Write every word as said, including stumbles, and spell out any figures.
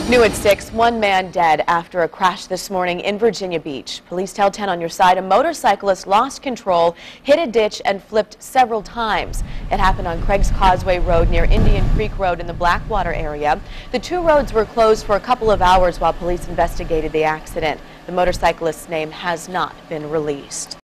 New at six, one man dead after a crash this morning in Virginia Beach. Police tell ten on your side a motorcyclist lost control, hit a ditch, and flipped several times. It happened on Craig's Causeway Road near Indian Creek Road in the Blackwater area. The two roads were closed for a couple of hours while police investigated the accident. The motorcyclist's name has not been released.